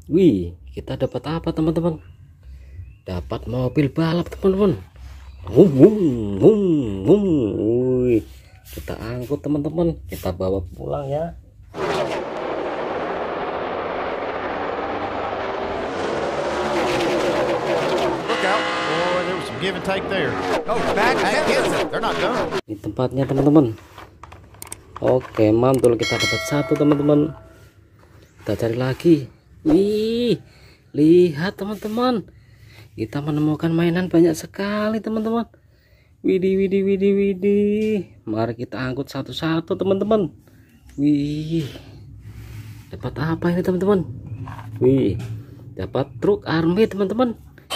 Wih, kita dapat apa teman-teman? Dapat mobil balap teman-teman. Wih, kita angkut teman-teman, kita bawa pulang ya. Look out. Boy, there was some give and take there. Oh, back against it. They're not done. Ini tempatnya teman-teman. Oke, mantul, kita dapat satu teman-teman. Kita cari lagi. Wih, lihat teman-teman, kita menemukan mainan banyak sekali teman-teman. Widih. Mari kita angkut satu-satu teman-teman. Wih, dapat apa ini teman-teman? Wih, dapat truk army teman-teman.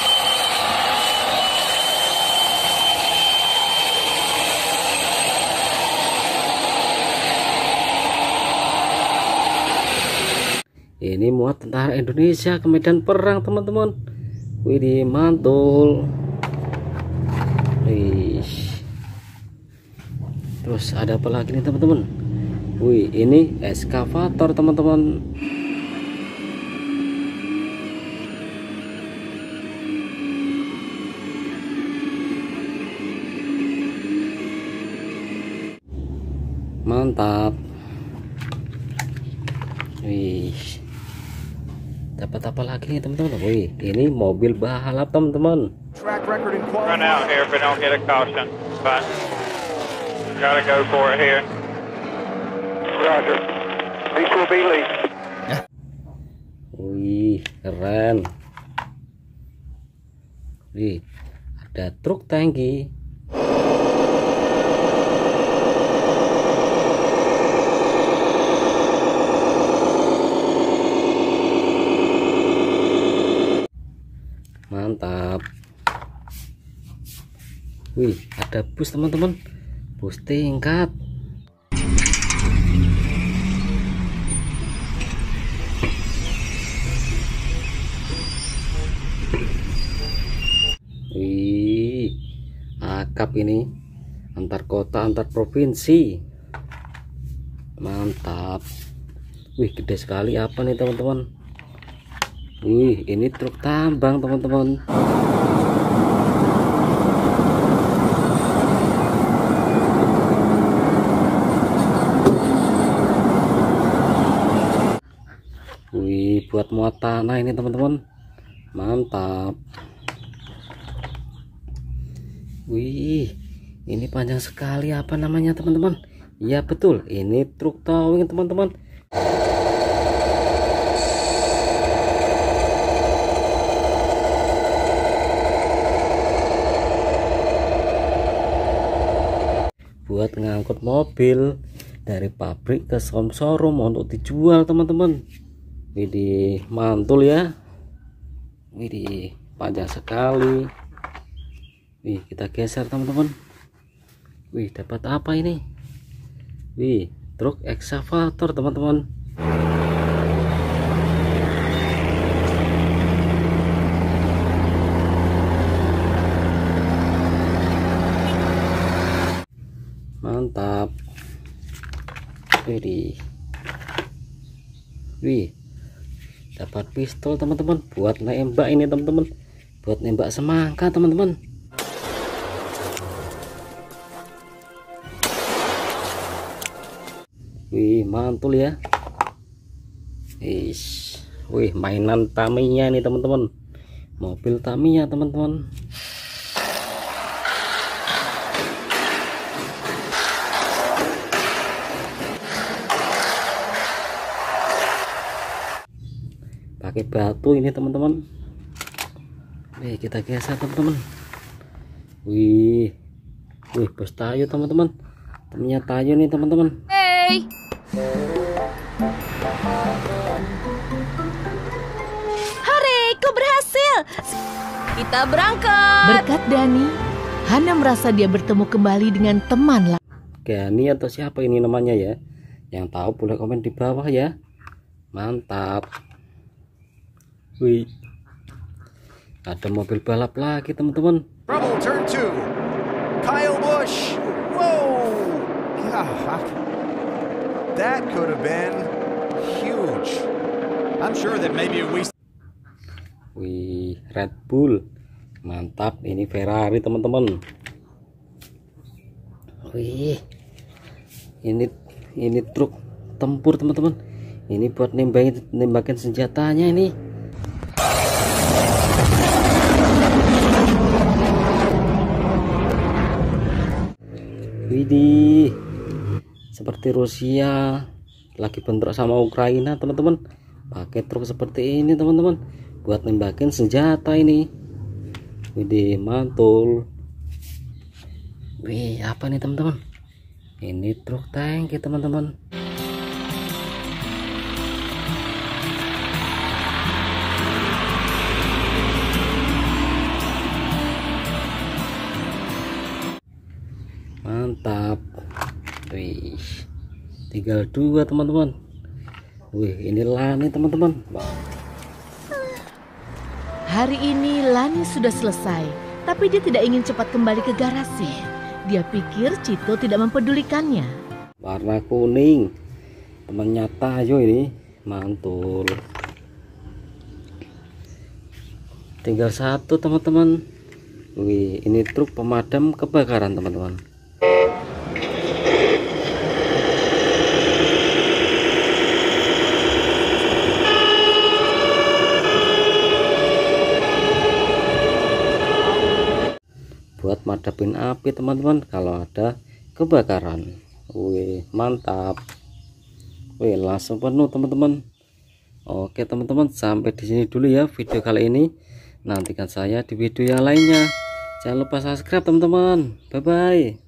Ini muat tentara Indonesia ke medan perang teman-teman. Widih, mantul. Wih. Terus ada apa lagi nih teman-teman? Wih, ini eskavator teman-teman. Mantap. Wih, dapat apa lagi nih teman-teman? Wih, ini mobil balap teman-teman. Run out here if we don't get a caution, but gotta go for it here. Roger. These will be lead. Wih, keren. Wih, ada truk tangki. Mantap. Wih, ada bus teman-teman, bus tingkat. Wih, akap ini, antar kota antar provinsi. Mantap. Wih, gede sekali apa nih teman-teman? Wih, ini truk tambang teman-teman. Wih, buat muat tanah ini teman-teman. Mantap. Wih, ini panjang sekali apa namanya teman-teman? Ya betul, ini truk towing teman-teman. Buat ngangkut mobil dari pabrik ke showroom untuk dijual teman-teman. Widih, mantul ya. Widih, panjang sekali. Wih, kita geser teman-teman. Wih, dapat apa ini? Wih, truk ekskavator teman-teman. Mantap. Wih, dapat pistol teman-teman, buat nembak ini teman-teman, buat nembak semangka teman-teman. Wih, mantul ya. Wih, mainan Tamiya nih teman-teman, mobil Tamiya teman-teman. Pakai batu ini teman-teman. Nih, kita geser teman-teman. Wih, bos tayo teman-teman, temennya tayo nih teman-teman. Hey, hore, kau berhasil. Kita berangkat. Berkat Dani, Hana merasa dia bertemu kembali dengan teman. Gani atau siapa ini namanya ya? Yang tahu boleh komen di bawah ya. Mantap. Wih, ada mobil balap lagi teman-teman. Trouble, turn 2. Kyle Busch. Whoa. God. That could have been huge. I'm sure that maybe we Wih, Red Bull. Mantap, ini Ferrari teman-teman. Wih. Ini truk tempur teman-teman. Ini buat nembakin senjatanya ini. Widih, seperti Rusia lagi bentrok sama Ukraina teman-teman. Pakai truk seperti ini teman-teman, buat nembakin senjata ini. Widih, mantul. Wih, apa nih teman-teman? Ini truk tangki teman-teman. Mantap. Wih, tinggal 2 teman-teman. Wih, ini Lani teman-teman. Hari ini Lani sudah selesai, tapi dia tidak ingin cepat kembali ke garasi. Dia pikir Cito tidak mempedulikannya. Warna kuning, temannya Tayo ini. Mantul. Tinggal 1 teman-teman. Wih, ini truk pemadam kebakaran teman-teman. Buat madapin api teman-teman kalau ada kebakaran. Wih, mantap. Wih, langsung penuh teman-teman. Oke teman-teman, sampai di sini dulu ya video kali ini. Nantikan saya di video yang lainnya. Jangan lupa subscribe teman-teman. Bye bye.